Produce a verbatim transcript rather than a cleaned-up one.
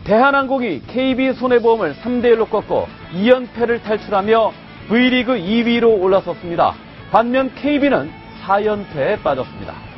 대한항공이 케이비손해보험을 삼 대 일로 꺾고 이 연패를 탈출하며 V리그 이 위로 올라섰습니다. 반면 케이비는 사 연패에 빠졌습니다.